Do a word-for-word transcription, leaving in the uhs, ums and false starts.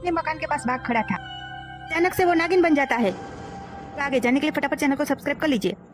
के मकान के पास भाग खड़ा था। अचानक से वो नागिन बन जाता है। तो आगे जाने के लिए फटाफट चैनल को सब्सक्राइब कर लीजिए।